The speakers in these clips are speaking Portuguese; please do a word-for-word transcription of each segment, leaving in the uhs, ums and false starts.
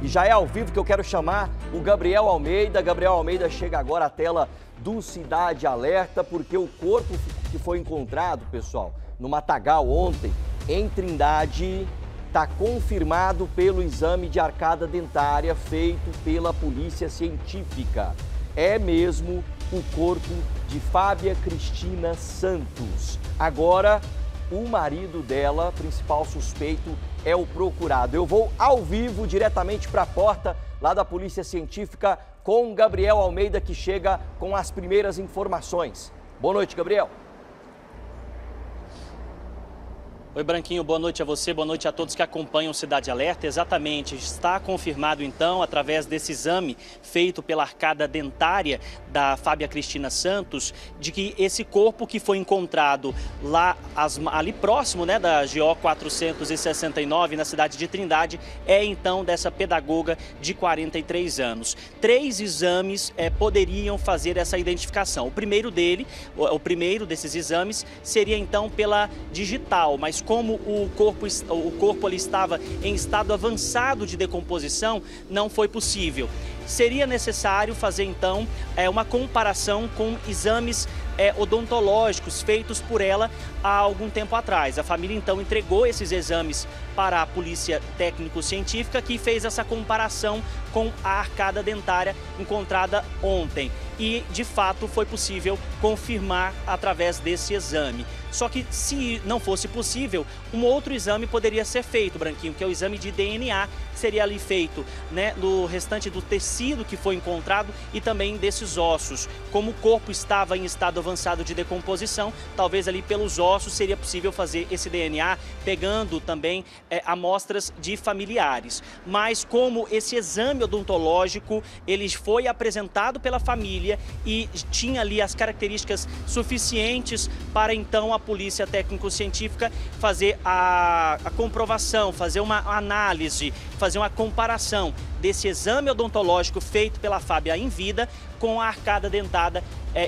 já é ao vivo que eu quero chamar o Gabriel Almeida. Gabriel Almeida chega agora à tela do Cidade Alerta, porque o corpo que foi encontrado, pessoal, no Matagal ontem, em Trindade, está confirmado pelo exame de arcada dentária feito pela Polícia Científica. É mesmo o corpo de Fábia Cristina Santos. Agora, o marido dela, principal suspeito, é o procurado. Eu vou ao vivo, diretamente para a porta lá da Polícia Científica, com Gabriel Almeida, que chega com as primeiras informações. Boa noite, Gabriel. Oi, Branquinho, boa noite a você, boa noite a todos que acompanham o Cidade Alerta. Exatamente, está confirmado então, através desse exame feito pela arcada dentária da Fábia Cristina Santos, de que esse corpo que foi encontrado lá, ali próximo, né, da G O quatrocentos e sessenta e nove, na cidade de Trindade, é então dessa pedagoga de quarenta e três anos. Três exames é, poderiam fazer essa identificação. O primeiro dele, o, o primeiro desses exames seria então pela digital, mas como o corpo, o corpo ali estava em estado avançado de decomposição, não foi possível. Seria necessário fazer então é, uma comparação com exames é, odontológicos feitos por ela há algum tempo atrás. A família então entregou esses exames para a Polícia Técnico-Científica, que fez essa comparação com a arcada dentária encontrada ontem. E, de fato, foi possível confirmar através desse exame. Só que, se não fosse possível, um outro exame poderia ser feito, Branquinho, que é o exame de D N A, que seria ali feito, né, no restante do tecido que foi encontrado e também desses ossos. Como o corpo estava em estado avançado de decomposição, talvez ali pelos ossos seria possível fazer esse D N A, pegando também é, amostras de familiares. Mas como esse exame odontológico, ele foi apresentado pela família e tinha ali as características suficientes para então a Polícia Técnico-Científica fazer a, a comprovação, fazer uma análise, fazer uma comparação desse exame odontológico feito pela Fábia em vida com a arcada dentada, é,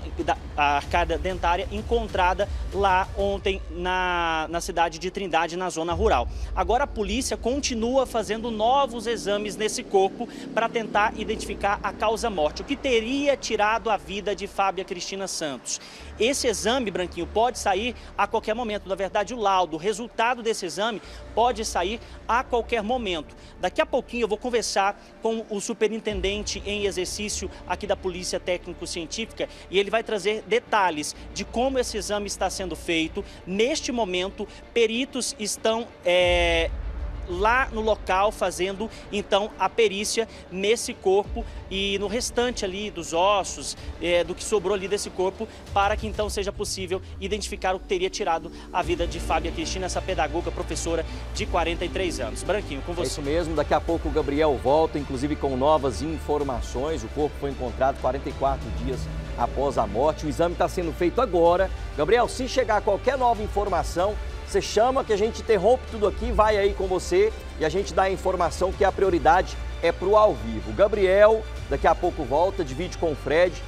a arcada dentária encontrada lá ontem na, na cidade de Trindade, na zona rural. Agora a polícia continua fazendo novos exames nesse corpo para tentar identificar a causa-morte, o que teria tirado a vida de Fábia Cristina Santos. Esse exame, Branquinho, pode sair a qualquer momento. Na verdade, o laudo, o resultado desse exame pode sair a qualquer momento. Daqui a pouquinho eu vou conversar com o superintendente em exercício aqui da Polícia Técnico-Científica e ele vai trazer detalhes de como esse exame está sendo feito. Neste momento, peritos estão é, lá no local fazendo então a perícia nesse corpo e no restante ali dos ossos, é, do que sobrou ali desse corpo, para que então seja possível identificar o que teria tirado a vida de Fábia Cristina, essa pedagoga, professora de quarenta e três anos. Branquinho, com você. É isso mesmo, daqui a pouco o Gabriel volta, inclusive com novas informações. O corpo foi encontrado quarenta e quatro dias após a morte. O exame está sendo feito agora. Gabriel, se chegar qualquer nova informação, você chama que a gente interrompe tudo aqui, vai aí com você e a gente dá a informação, que a prioridade é para o ao vivo. O Gabriel daqui a pouco volta, divide com o Fred.